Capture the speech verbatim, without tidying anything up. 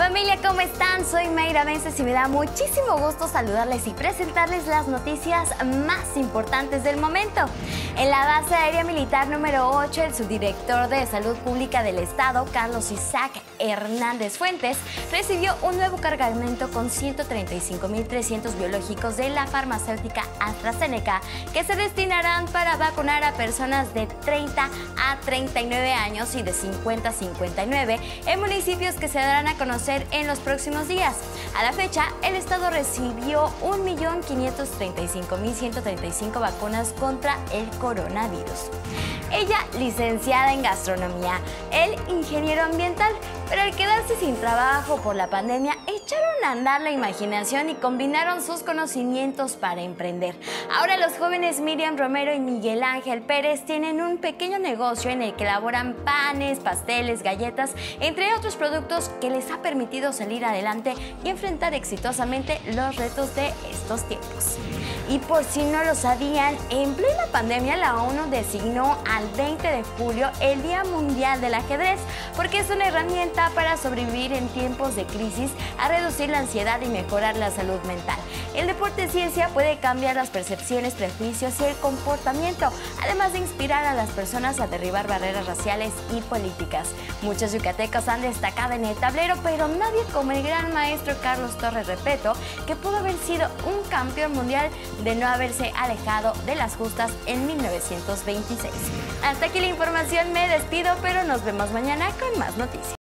Familia, ¿cómo están? Soy Mayra Vences y me da muchísimo gusto saludarles y presentarles las noticias más importantes del momento. En la base aérea militar número ocho, el subdirector de Salud Pública del Estado, Carlos Isaac Hernández Fuentes, recibió un nuevo cargamento con ciento treinta y cinco mil trescientos biológicos de la farmacéutica AstraZeneca, que se destinarán para vacunar a personas de treinta a treinta y nueve años y de cincuenta a cincuenta y nueve en municipios que se darán a conocer en los próximos días. A la fecha, el Estado recibió un millón quinientos treinta y cinco mil ciento treinta y cinco vacunas contra el coronavirus. Ella, licenciada en gastronomía, él, ingeniero ambiental, pero al quedarse sin trabajo por la pandemia, echaron a andar la imaginación y combinaron sus conocimientos para emprender. Ahora los jóvenes Miriam Romero y Miguel Ángel Pérez tienen un pequeño negocio en el que elaboran panes, pasteles, galletas, entre otros productos que les ha permitido salir adelante y enfrentar exitosamente los retos de estos tiempos. Y por si no lo sabían, en plena pandemia la ONU designó al veinte de julio el Día Mundial del Ajedrez, porque es una herramienta para sobrevivir en tiempos de crisis, a reducir la ansiedad y mejorar la salud mental. El deporte ciencia puede cambiar las percepciones, prejuicios y el comportamiento, además de inspirar a las personas a derribar barreras raciales y políticas. Muchos yucatecos han destacado en el tablero, pero nadie como el gran maestro Carlos Torres Repeto, que pudo haber sido un campeón mundial de no haberse alejado de las justas en mil novecientos veintiséis. Hasta aquí la información, me despido, pero nos vemos mañana con más noticias.